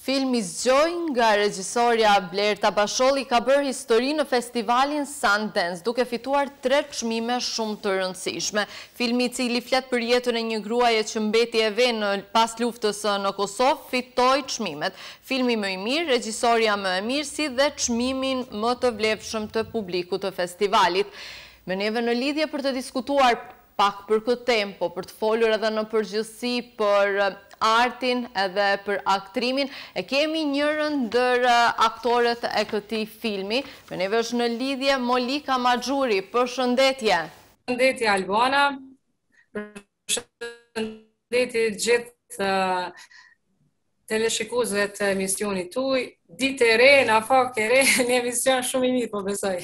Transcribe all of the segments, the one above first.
Filmi Zgjoi nga regjisorja Blerta Basholli ka bërë histori në festivalin Sundance, duke fituar 3 çmime shumë të rëndësishme. Filmi i cili flet për jetën e një gruaje që mbeti e venë pas luftës në Kosovë, fitoi çmimet. Filmi më i mirë, regjisorja më e mirë, si dhe çmimin më të vlefshëm të publikut të festivalit. Me neve në lidhje për të diskutuar pak për këtë temë, po për të folur edhe në përgjithësi për artin edhe për aktrimin, e kemi njërën ndër aktorët e këtij filmi. Me neve është në lidhje Molika Maxhuni. Përshëndetje. Përshëndetje Albana. Përshëndetje gjithë teleshikuesve të emisionit tuaj. Ditë e re, në afak e re, një emision shumë i mirë, po besoj.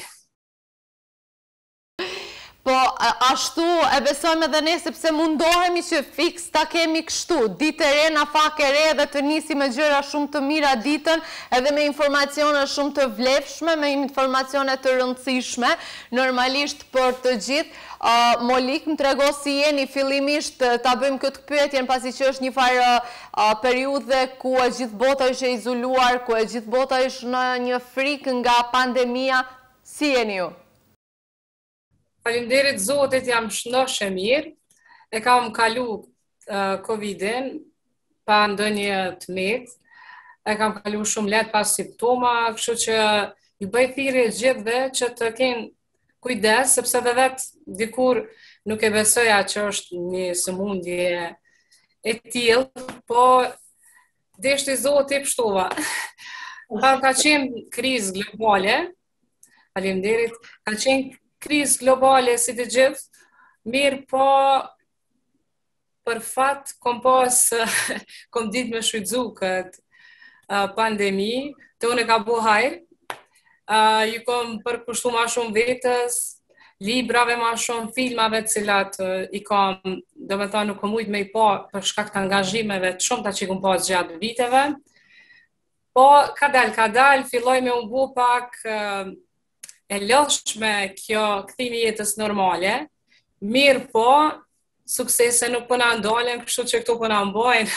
Po, ashtu e besojmë edhe ne, sepse mundohemi që fiks ta kemi kështu, ditë e re, në fak e re, dhe të nisi me gjëra shumë të mira ditën, edhe me informacione shumë të vlefshme, me informacione të rëndësishme, normalisht për të gjithë. Molik, më trego si jeni fillimisht ta bëjmë këtë pyetjen, pasi që është një farë periudhe ku e gjithë bota është e izoluar, ku e gjithë bota është në një frikë nga pandemia. Si jeni ju? Faleminderit Zotit, jam shëndoshë mirë. E kam kalu Covidin pa ndonjë tmet. E kam kalu shumë lehtë pas simptoma, kështu që ju bëj thirrje gjithëve që të kenë kujdes, sepse dhe vetë dikur nuk e besoja që është një sëmundje e tillë, po deshti Zoti pshtova. Ka qenë krizë globale. Faleminderit. Ka qenë krizë globale si të gjithë, mirë po për fat kom ditë me shfrytzu këtë pandemi, të unë e ka bu hajrë, ju kom përkushtu ma shumë vetës, librave ma shumë, filmave cilat i kom, do me thonë nuk kom ujtë me i po për shkak të angazhimeve të shumë ta që i kom pas gjatë viteve, po kadal, filloj me unë bu pak e lodhshme kjo kthimi jetës normale, mirë po, suksese nuk po na ndalen, kështu që këto po na mbojnë.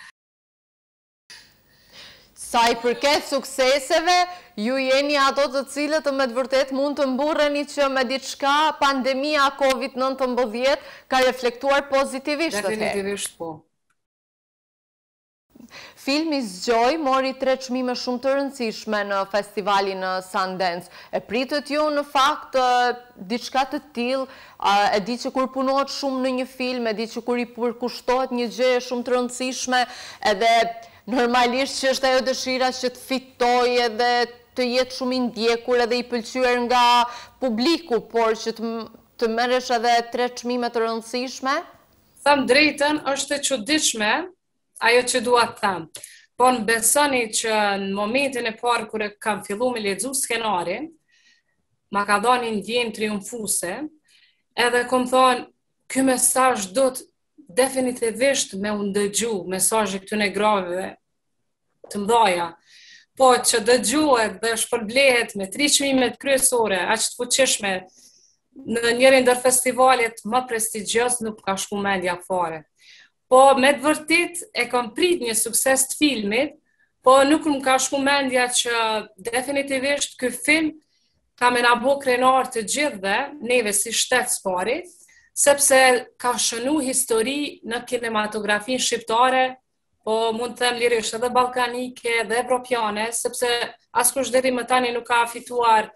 Sa i përket sukseseve, ju jeni ato të cilët me të vërtet mund të mburreni që me diçka pandemia COVID-19 ka reflektuar pozitivisht. Definitivisht po. Filmi Zgjoi mori 3 çmime shumë të rëndësishme në festivalin Sundance. E pritët ju në fakt diçka të tillë, e di që kur punohet shumë në një film, e di që kur i përkushtohet një gjë shumë të rëndësishme, edhe normalisht që është ajo dëshira që të fitojë edhe të jetë shumë i ndjekur edhe i pëlqyer nga publiku, por që të merresh edhe 3 çmime të rëndësishme. Tham drejtën, është e çuditshme ajo që dua të them. Po në besoni që në momentin e parë kur e kam fillu me lexu skenarin, ma ka dhënë një ndjenjë triumfuese, edhe kom thonë, ky mesazh do të definitivisht me u ndëgju, mesazhi këtyne grave të mëdha. Po që dëgjohet dhe shpërblehet me 3 çmimet kryesore, aq të fuqishme, në njërin ndër festivalet më prestigjioz nuk ka shku mendja fare. Po me të vërtet e kam prit një sukses të filmit, po nuk më ka shku mendja që definitivisht ky film ka me na bo krenar të gjithëve, neve si shtet spari, sepse ka shënu histori në kinematografin shqiptare, po mund të them lirisht edhe balkanike dhe evropiane, sepse askush deri më tani nuk ka fituar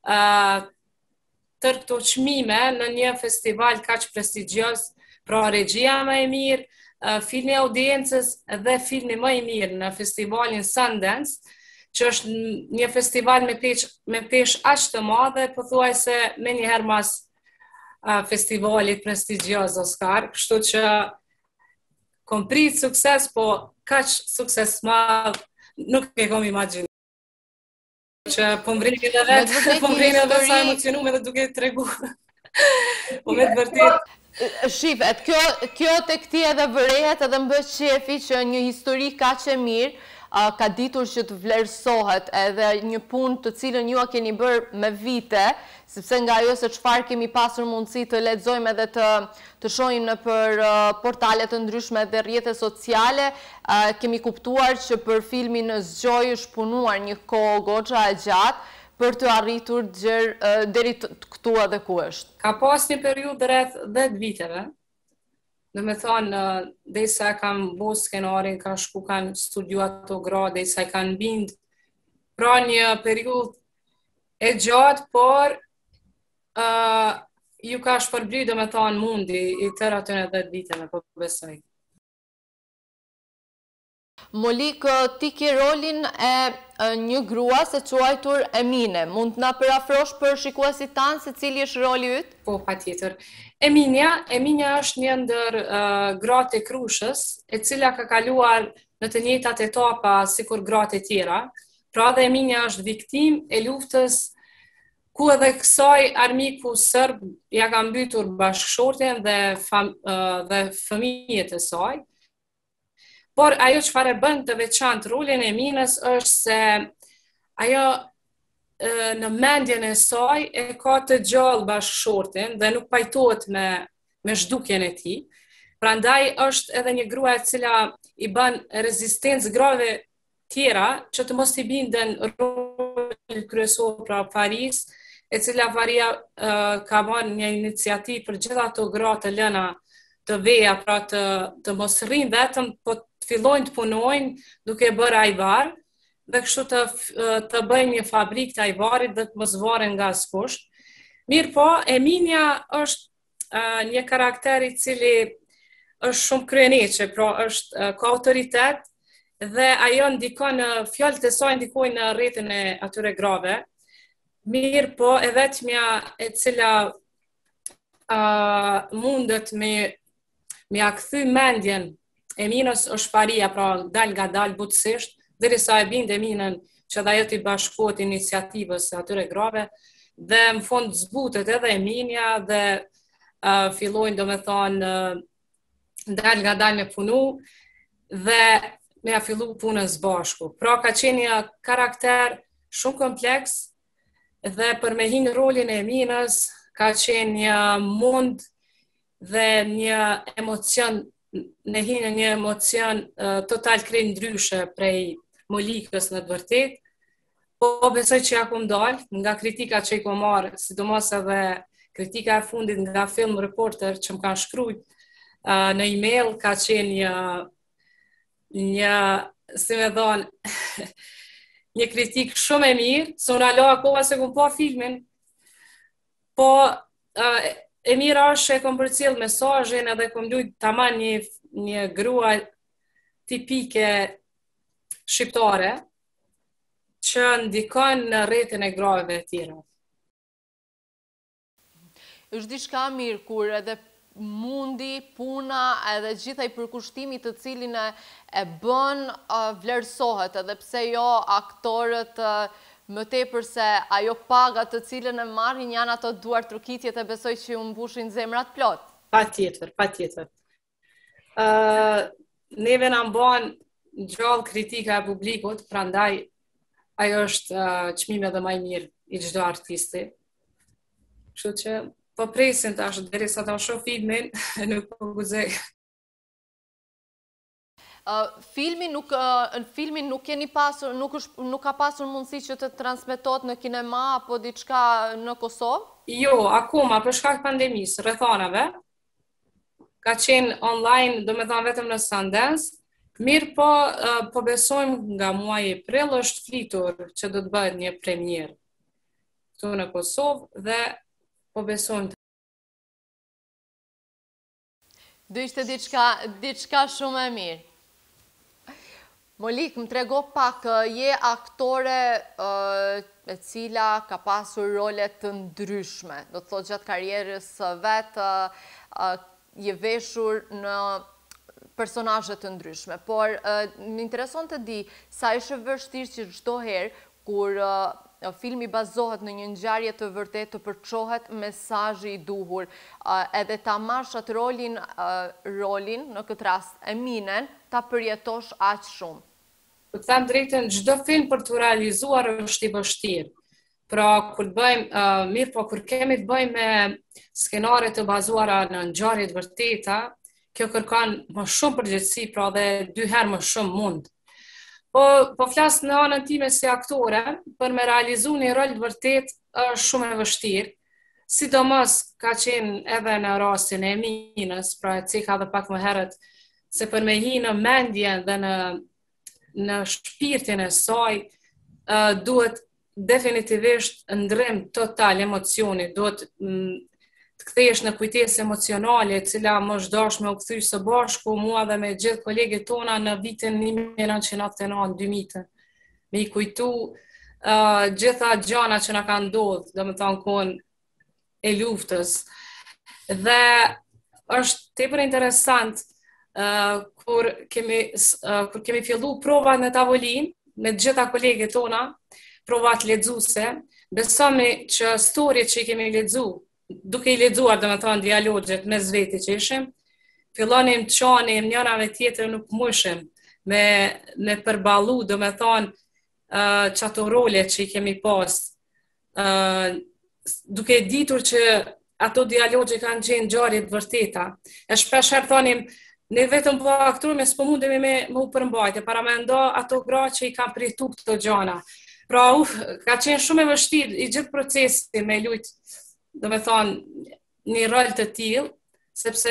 tërë këto çmime në një festival kaq prestigjioz, pra regjia më e mirë, filmi audiencës dhe filmi më i mirë në festivalin Sundance, që është një festival me peshë aq të madhe, pothuajse me njëherë mas festivalit prestigjioz Oscar, kështu që kom prit sukses, po kaq sukses madh nuk e kom imagjinuar. Që po mbreni edhe vetë, po mbreni edhe sa emocionume dhe duke tregu. Po me të vërtet. Shifet, kjo tek ti edhe vërehet edhe më bësh qefi që një histori kaq e mirë, ka ditur që të vlerësohet edhe një punë të cilën ju a keni bërë me vite, sepse nga ajo se çfarë kemi pasur mundësi të lexojmë edhe të shohim në për portale të ndryshme dhe rrjetet sociale, kemi kuptuar që për filmin Zgjoi është punuar një kohë goxha e gjatë për të arritur deri këtu edhe ku është. Ka pas një periudhë rreth 10 viteve. Do me thonë, derisa kam bo skenarin, ka shku kanë studiu ato gra, derisa i kanë bind. Pra një periudhë e gjatë, por ju ka shpërbly, do me thonë, mundi i tërë aty në 10 viteve, po besoj. Molika, ti ke rolin e një grua se quajtur Emine. Mund të na parafrosh për shikuesit tanë se cili është roli yt? Po, patjetër. Eminia është një ndër gratë e Krushës, e cila ka kaluar në të njëjtat etapa sikur gratë e tjera. Pra dhe Eminia është viktim e luftës ku edhe kësaj armiku serb ja ka mbytur bashkëshorten dhe fëmijët e saj. Por ajo çfarë bën të veçantë rolin e Eminës është se ajo në mendjen e saj e ka të gjallë bashkëshortin dhe nuk pajtohet me zhdukjen e tij. Prandaj është edhe një grua e cila i bën rezistencë grave tjera që të mos i binden rolit kryesor pra Faris, e cila Faria ka marrë një iniciativë për gjitha ato gra të lëna të veja, pra të mos rrinë vetëm, po fillojnë të punojnë duke bërë ajvar dhe kështu të bëjnë një fabrikë të ajvarit dhe të mos varen nga askush. Mirë po, Eminia është një karakter i cili është shumë kryeneqe, pra është ka autoritet dhe ajo ndikon në fjalët e saj ndikojnë në rrjetin e atyre grave. Mirë po, e vetmja e cila mundet me ja kthy mendjen Eminës është Faria, pra dal nga dal butësisht, derisa e bind Eminën që dhe ajo t'i bashkohet iniciativës e atyre grave, dhe në fund zbutet edhe Eminia dhe fillojnë, do me thonë, dal nga dal me punu dhe me ja fillu punës bashku. Pra ka qenë një karakter shumë kompleks dhe për me hinë rolin e Eminës ka qenë një mund dhe një emocion në hinë një emocion total krejt ndryshe prej Molikës në të vërtet, po besoj që ja kom dalë nga kritika që i kom marrë, sidomos edhe kritika e fundit nga Film Reporter që më kanë shkruajt në email, ka qenë një si me thonë, një kritik shumë e mirë, se unë alo akoma se kom pa filmin, po e mira është e kom përcjell mesazhin edhe kom lujt tamam një grua tipike shqiptare që ndikon në rrjetin e grave të tjera. Është diçka mirë kur edhe mundi, puna edhe gjitha i përkushtimi të cilin e bën vlerësohet, edhe pse jo aktorët më tepër se ajo paga të cilën e marrin janë ato duar trukitjet e besoj që ju mbushin zemrat plot. Patjetër. Neve na mban gjallë kritika e publikut, prandaj ajo është çmimi edhe më i mirë i çdo artisti. Kështu që po presin tash derisa ta shoh filmin, nuk po guxoj. Filmin nuk keni pasur, nuk ka pasur mundësi që të transmetohet në kinema apo diçka në Kosovë? Jo, akoma për shkak pandemisë, rrethanave. Ka qenë online, do me thënë vetëm në Sundance. Mirë po besojmë nga muaji prill është flitur që do të bëhet një premierë këtu në Kosovë dhe po besojmë. Do ishte diçka shumë e mirë. Molik, më trego pak, je aktore e cila ka pasur role të ndryshme. Do të thotë gjatë karrierës vetë je veshur në personazhe të ndryshme. Por më intereson të di sa është vështirë që çdo herë kur filmi bazohet në një ngjarje të vërtetë të përçohet mesazhi i duhur, edhe ta marrësh atë rolin në këtë rast Eminen ta përjetosh aq shumë. për të them drejtën, çdo film për të realizuar është i vështirë. Pra, kur të bëjmë, mirë po kur kemi të bëjmë me skenare të bazuara në ngjarje të vërteta, kjo kërkon më shumë përgjegjësi, pra dhe 2 herë më shumë mund. Po flas në anën time si aktore, për me realizu një rol të vërtet është shumë e vështirë, sidomos ka qenë edhe në rastin e Minës, pra e cika dhe pak më herët, se për me hi në mendjen dhe në shpirtin e saj, duhet definitivisht ndrim total emocioni, duhet të kthesh në kujtesë emocionale, cila më është dashur me u kthy së bashku mua dhe me gjithë kolegët tona në vitin 1999-2000, me i kujtu gjitha gjana që na kanë ndodhur, domethënë kohën e luftës. Dhe është tepër interesant kur kemi fillu provat në tavolinë me të gjitha kolegët tona, provat lexuese, besojmë që historit që i kemi lexu, duke i lexuar domethënë dialogjet mes veti që ishim, fillonim të qanim njëra me tjetrën, nuk mushim me përballu domethënë çato role që i kemi pas, duke ditur që ato dialogje kanë qenë ngjarje të vërteta. E shpesh herë thonim, ne vetëm po aktorëme s'po mundemi me u përmbajtje, para me ndo ato gra që i kanë pritu këto gjana. Pra, ka qenë shumë e vështirë i gjithë procesi me lujt, do me thonë, një rol të tillë, sepse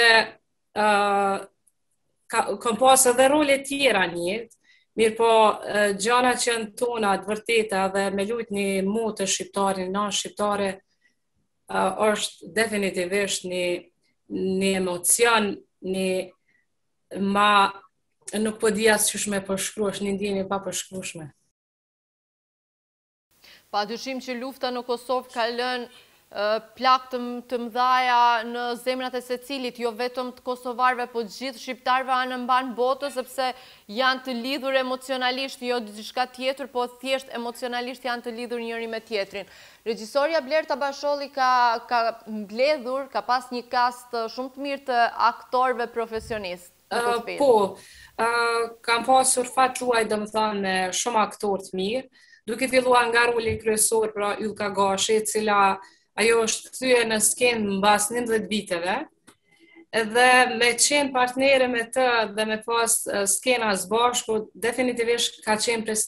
kam pas edhe role tjera një jetë, mirë po gjana që në tona të vërteta dhe me lujt një motë shqiptare, në shqiptare, është definitivisht një emocion, nuk po di as qysh me përshkruash, një ndjenje pa përshkrueshme. Pa dyshim që lufta në Kosovë ka lënë plak të mëdhaja në zemrat e secilit, jo vetëm të kosovarëve, po gjithë shqiptarëve anë mban botës, sepse janë të lidhur emocionalisht, jo diçka tjetër, po thjesht emocionalisht janë të lidhur njëri me tjetrin. Regjisorja Blerta Basholli ka mbledhur, ka pas një kast shumë të mirë të aktorëve profesionistë. Po, kam pasur fat luaj domethënë me shumë aktorë të mirë, duke filluar nga roli kryesor, pra Ylka Gashi, e cila ajo është kthyer në skenë mbas 11 viteve, dhe me qenë partnere me të dhe me pas skena së bashku, definitivisht ka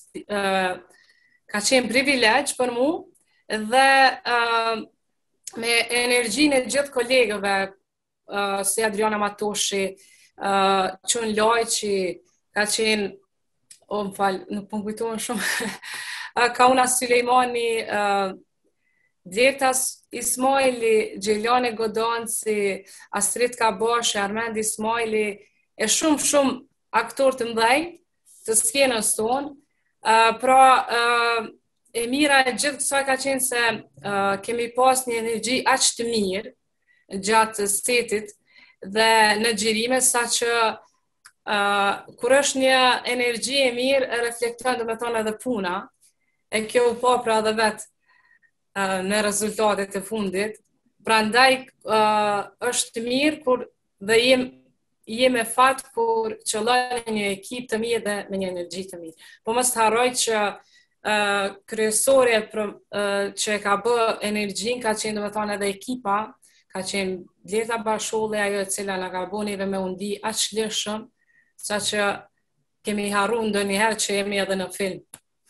qenë privilegj për mu, dhe me energjinë e gjithë kolegëve, si Adriana Matoshi, Qun Lajqi, ka qenë, nuk po kujtohem shumë, Kauna Sulejmani, Djertas Ismaili, Gjelane Godanci, Astrid Kabashi, Armend Ismaili, e shumë aktor të mëdhej të skenës tonë. Pra, e mira e gjithë kësaj ka qenë se kemi pas një energji aq të mirë gjatë setit dhe në xhirime, saqë kur është një energji e mirë, reflekton domethënë edhe puna, e kjo u pa pra edhe vetë në rezultatet e fundit. Prandaj është mirë kur dhe jem e fat kur qëllon një ekip të mirë dhe me një energji të mirë. Po mos të harroj që kryesorja që ka bë energjin ka qenë domethënë edhe ekipa, ka qenë Blerta Basholli, ajo e cila na ka bënë edhe me undi aq lirshëm, saqë kemi harruar ndonjëherë që jemi edhe në film.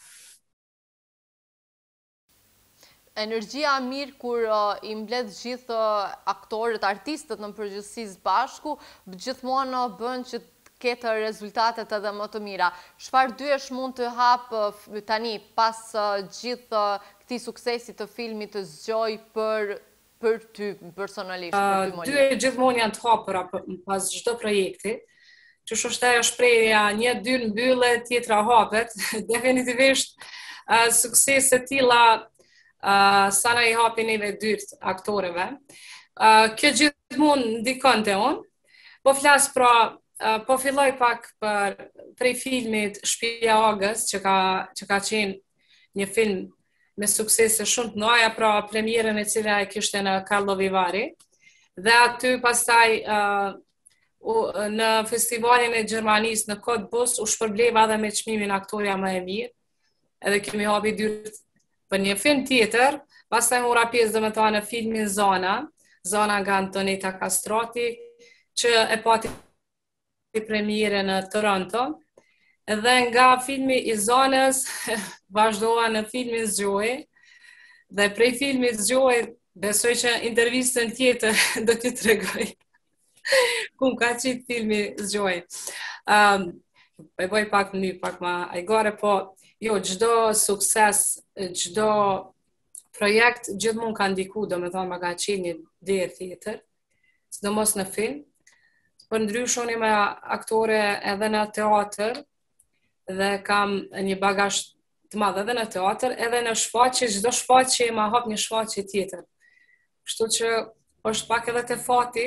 Energjia mirë kur i mbledh gjithë aktorët, artistët në përgjithësi së bashku, gjithmonë bën që të ketë rezultatet edhe më të mira. Çfarë dyesh mund të hap tani pas gjithë këtij suksesi të filmit të Zgjoi për ty personalisht, për ty Molika? Dye gjithmonë janë të hapura pas çdo projekti. Që është ajo shprehja, një dy mbyllet, tjetra hapet. Definitivisht suksese të tilla sa na i hapin neve dyrt aktorëve. Kjo gjithmonë ndikon te unë. Po flas pra, po filloj pak prej filmit Shtëpia e Agës, që ka qenë një film me suksese shumë të mëdha, pra premierën e cila e kishte në Karlovy Vary. Dhe aty pastaj në festivalin e Gjermanisë në Kotbos u shpërbleva edhe me çmimin aktoria më e mirë, edhe kemi hapi dyert për një film tjetër, pastaj mora pjesë domethënë në filmin Zona nga Antoneta Kastrati, që e pati premiere në Toronto, dhe nga filmi i Zonës vazhdova në filmin Zgjoi, dhe prej filmit Zgjoi besoj që intervistën tjetër do t'ju tregoj ku ka qitë filmi Zgjoi. E bëj pak në një pak ma ajgore, po jo, çdo sukses, çdo projekt gjithmonë ka ndiku, domethënë ma ka qenë një derë tjetër, sidomos në film. Për ndryshë unë me aktore edhe në teatr, dhe kam një bagazh të madh edhe në teatr, edhe në shfaqje, çdo shfaqje ma hap një shfaqje tjetër. Kështu që është pak edhe të fati,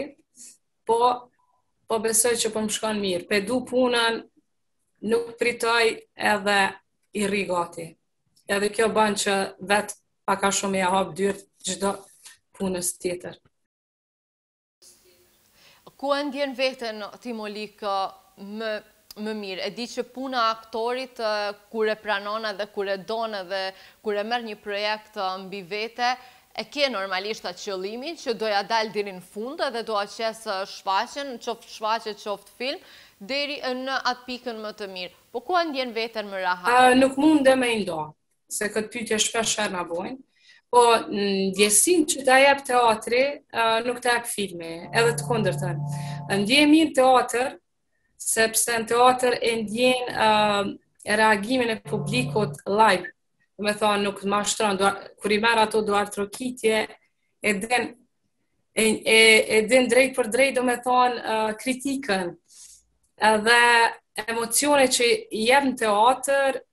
po besoj që po më shkon mirë. Pe du punën, nuk pritoj edhe i rri gati. Edhe kjo bën që vetë pak a shumë ja hap dyert çdo punës tjetër. Ku e ndjen veten ti Molika më mirë? E di që puna aktorit kur e pranon edhe kur e don edhe kur e merr një projekt mbi vete, e ke normalisht atë qëllimin që doja dalë deri në fund edhe doja qes shfaqjen, qoftë shfaqje, qoftë film, deri në atë pikën më të mirë. Po ku e ndjen veten më rahat? Nuk mundem me i ndo, se këtë pyetje shpesh na bojnë. Po ndjesin që ta jep teatri, nuk ta jep filmi, edhe të kundërtën. Ndje mirë teatr, sepse në teatr e ndjen reagimin e publikut live. Me thonë, nuk mashtron, kur i merr ato duar trokitje, e din drejt për drejt, do me thonë, kritikën. Edhe emocione që i jep në teatr,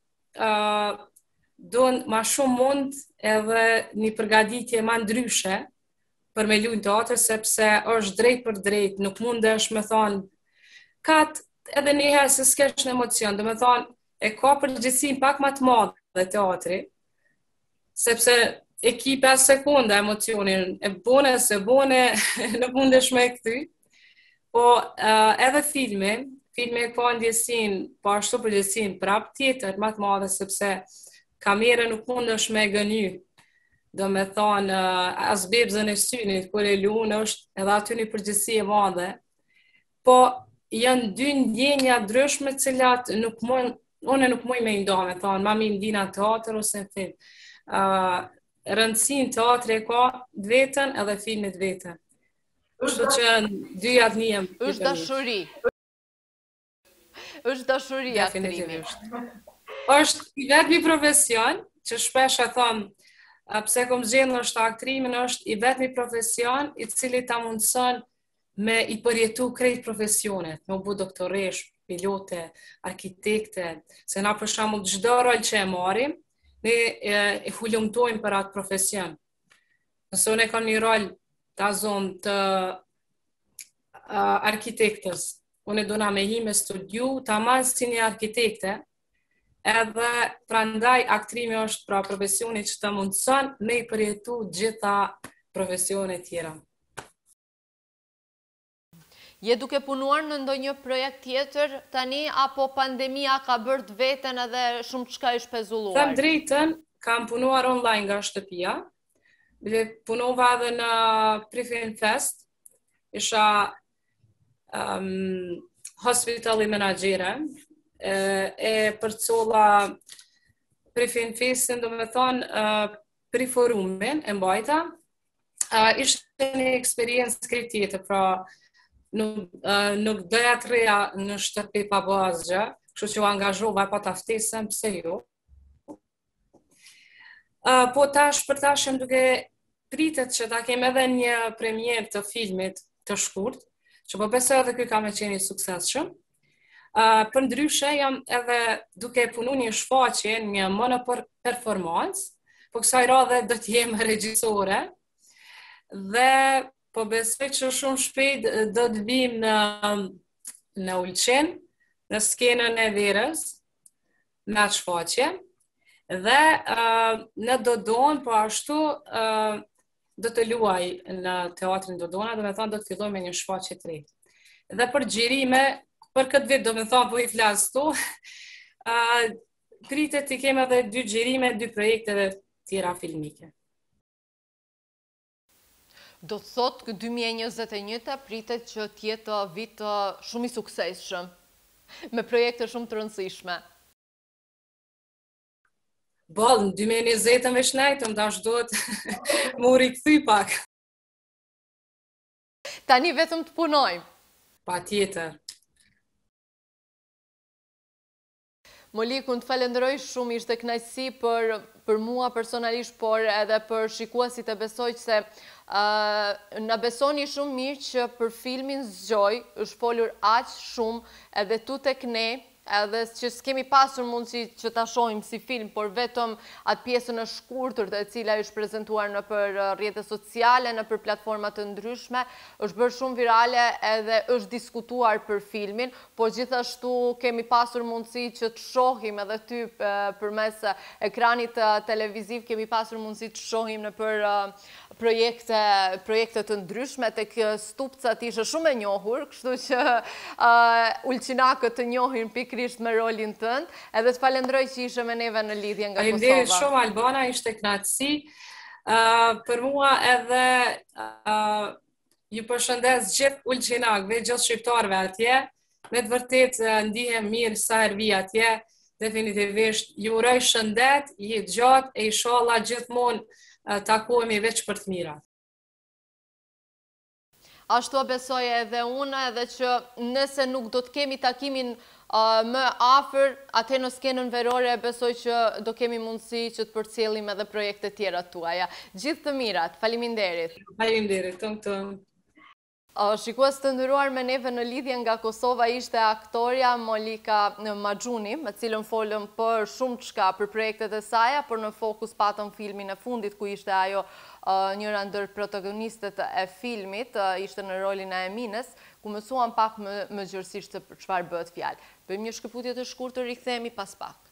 duhen ma shumë mund edhe një përgatitje ma ndryshe për me luajtur në teatr, sepse është drejt për drejt, nuk mundesh me thonë kat edhe njëherë se s'kesh në emocion, dhe me thonë e ka përgjegjësinë pak ma të madhe teatri, sepse e ki 5 sekonda emocionin, e bone, se bone, nuk mundesh me e këty, po edhe filmi ka ndjesin, po ashtu përgjegjësinë prap tjetër ma të madhe, sepse kamera nuk mundesh me gëny. Do me thonë, as bebzën e synit, kur e lunë është edhe aty një përgjithësi e madhe. Po, janë dy ndjenja ndryshme cilat unë nuk muj me i ndo, me thonë, ma mi ndina teatr ose në film. Rëndësin teatri e ka vetën edhe filmit vetën. Kështu që dyja të njem. Është dashuri. Është dashuri aktrimi. Është i vetëmi profesion, që shpesh e thonë, pse kom zgjedhur është aktrimin, është i vetëmi profesion i cili ta mundson me i përjetu krejt profesionet, me u bu doktoresh, pilote, arkitekte, se na për shembull çdo rol që e marrim, ne e hulumtojmë për atë profesion. Nëse unë kam një rol ta zonë të arkitektës, unë e dona me hi me studiu, ta marrë si një arkitekte, edhe prandaj aktrimi është pra profesioni që të mundson me i përjetu gjitha profesionet tjera. Je duke punuar në ndonjë projekt tjetër tani, apo pandemia ka bërë të veten edhe shumë çka i shpezulluar? Them drejtën, kam punuar online nga shtëpia, punova edhe në Prefin Fest, isha hospitali menagere, e përcolla Prefin Festin, do me thonë, pri forumin e mbajta, ishte një eksperiencë krejt tjetër, pra nuk doja të reja në shtëpi pa bë asgjë, kështu që u angazhova pa ta ftesem, pse jo. Po për tash jam duke pritet që ta kem edhe një premier të filmit të shkurt, që po besoj edhe ky ka me qenë i suksesshëm. Për ndryshe jam edhe duke punu një shfaqje, një monoperformancë, po kësaj radhe do të jem regjisore, dhe po besoj që shumë shpejt do të vim në Ulqin, në skenën e Verës, me atë shfaqje, dhe në Dodon, po ashtu do të luaj në teatrin Dodona, do me thonë do të filloj me një shfaqje të re. Dhe për xhirime, për këtë vit do me thonë po i flas tu, pritet të kemë edhe 2 xhirime, 2 projekteve tjera filmike. Do të thotë që 2021 pritet që tjetë vit shumë i suksesshëm, me projekte shumë të rëndësishme. Bol, në 2020 me shnajtëm, dash do të më rikëthy pak. Tani vetëm të punojmë. Pa tjetër. Moliku, të falenderoj shumë, ishte kënaqësi për mua personalisht, por edhe për shikuesit, e besoj se na besoni shumë mirë që për filmin Zgjoi është folur aq shumë edhe tu tek ne, edhe që s'kemi pasur mundësi që ta shohim si film, por vetëm atë pjesën e shkurtër e cila është prezantuar në për rrjetet sociale, në për platforma të ndryshme, është bërë shumë virale edhe është diskutuar për filmin, por gjithashtu kemi pasur mundësi që të shohim edhe ty përmes ekranit televiziv, kemi pasur mundësi të shohim në për projekte të ndryshme, tek Stupcat ishe shumë e njohur, kështu që ulqinakët të njohin pikrisht me rolin tënd, edhe të falenderoj që ishe me neve në lidhje nga Kosova. Faleminderit shumë Albana, ishte kënaqësi. Për mua edhe ju përshëndes gjithë ulqinakëve, gjithë shqiptarëve atje, me të vërtet ndihem mirë sa herë vi atje, definitivisht ju uroj shëndet, jetë gjatë e inshallah gjithmonë takohemi veç për të mira. Ashtu besoj edhe unë, edhe që nëse nuk do të kemi takimin më afër, atë në skenën verore besoj që do kemi mundësi që të përcjellim edhe projekte tjera tuaja. Gjithë të mirat, faleminderit. Faleminderit, tëm. Shikues të nderuar, me neve në lidhje nga Kosova ishte aktoria Molika Maxhuni, me cilën folëm për shumë çka për projektet e saj, por në fokus patëm filmin e fundit ku ishte ajo njëra ndër protagonistët e filmit, ishte në rolin e Emines, ku mësuam pak më gjërësisht se për çfarë bëhet fjalë. Bëjmë një shkëputje të shkurtër, rikthehemi pas pak.